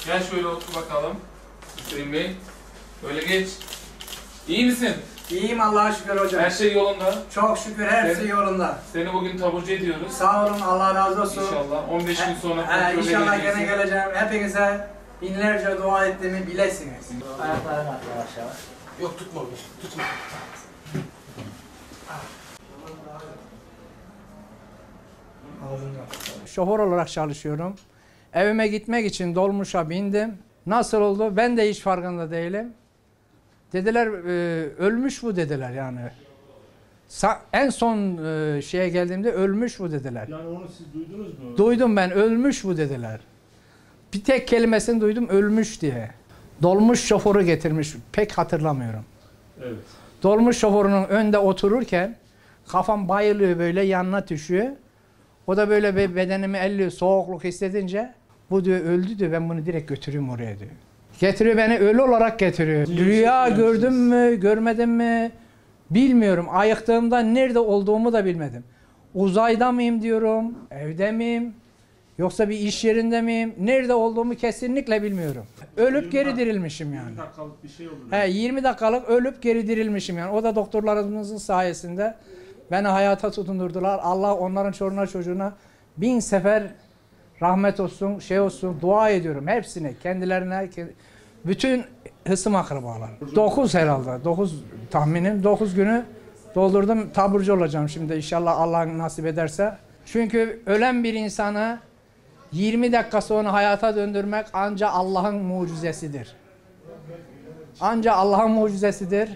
Gel şöyle otur bakalım. Hüseyin Bey. Böyle geç. İyi misin? İyiyim Allah'a şükür hocam. Her şey yolunda. Çok şükür her şey yolunda. Seni bugün taburcu ediyoruz. Sağ olun, Allah razı olsun. İnşallah 15 gün sonra kontrole İnşallah geleceksin. gene geleceğim. Hepinize binlerce dua ettiğimi bilesiniz. Ayaklarını at yavaş yavaş. Yok tutma onu. Tutma. Şoför olarak çalışıyorum. Evime gitmek için dolmuşa bindim. Nasıl oldu? Ben de hiç farkında değilim. Dediler ölmüş bu dediler yani. En son şeye geldiğimde ölmüş bu dediler. Yani onu siz duydunuz mu? Duydum ben, ölmüş bu dediler. Bir tek kelimesini duydum, ölmüş diye. Dolmuş şoförü getirmiş, pek hatırlamıyorum. Evet. Dolmuş şoförünün önde otururken kafam bayılıyor, böyle yanına düşüyor. O da böyle bedenimi elliyor, soğukluk hissedince bu diyor öldü diyor, ben bunu direkt götüreyim oraya diyor. Getiriyor beni, ölü olarak getiriyor. Rüya gördüm mü, görmedim mi bilmiyorum. Ayıktığımda nerede olduğumu da bilmedim. Uzayda mıyım diyorum, evde miyim, yoksa bir iş yerinde miyim? Nerede olduğumu kesinlikle bilmiyorum. Ölüp geri dirilmişim yani. 20 dakikalık bir şey oldu. 20 dakikalık ölüp geri dirilmişim yani. O da doktorlarımızın sayesinde beni hayata tutundurdular. Allah onların çoluğuna çocuğuna 1000 sefer rahmet olsun, şey olsun, dua ediyorum hepsine, kendilerine, bütün hısım akrabalar. 9 herhalde, 9 tahminim, 9 günü doldurdum, taburcu olacağım şimdi inşallah Allah nasip ederse. Çünkü ölen bir insanı 20 dakika sonra hayata döndürmek ancak Allah'ın mucizesidir. Ancak Allah'ın mucizesidir.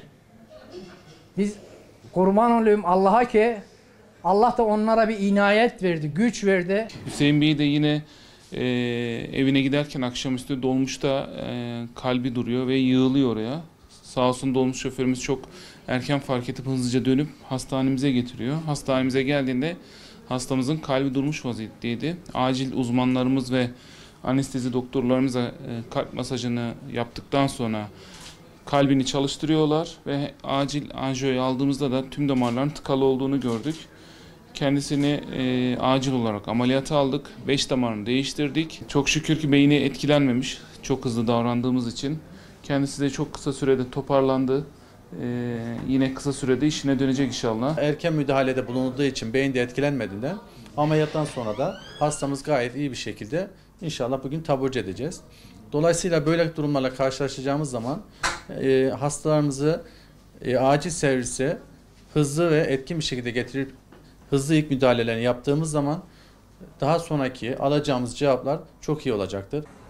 Biz kurban olayım Allah'a ki Allah da onlara bir inayet verdi, güç verdi. Hüseyin Bey de yine evine giderken akşamüstü dolmuşta kalbi duruyor ve yığılıyor oraya. Sağ olsun dolmuş şoförümüz çok erken fark edip hızlıca dönüp hastanemize getiriyor. Hastanemize geldiğinde hastamızın kalbi durmuş vaziyetteydi. Acil uzmanlarımız ve anestezi doktorlarımıza kalp masajını yaptıktan sonra kalbini çalıştırıyorlar ve acil anjiyoya aldığımızda da tüm damarların tıkalı olduğunu gördük. Kendisini acil olarak ameliyata aldık. 5 damarını değiştirdik. Çok şükür ki beyni etkilenmemiş. Çok hızlı davrandığımız için. Kendisi de çok kısa sürede toparlandı. Yine kısa sürede işine dönecek inşallah. Erken müdahalede bulunduğu için beyinde etkilenmediğinden ameliyattan sonra da hastamız gayet iyi bir şekilde inşallah bugün taburcu edeceğiz. Dolayısıyla böyle durumlarla karşılaşacağımız zaman hastalarımızı acil servise hızlı ve etkin bir şekilde getirip hızlı ilk müdahalelerini yaptığımız zaman daha sonraki alacağımız cevaplar çok iyi olacaktır.